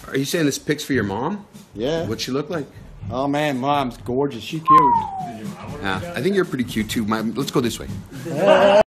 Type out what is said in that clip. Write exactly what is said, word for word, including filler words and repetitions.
Are you saying this pic's for your mom? Yeah. What'd she look like? Oh man, mom's gorgeous. She cute. Yeah, I think you're pretty cute too. My, let's go this way.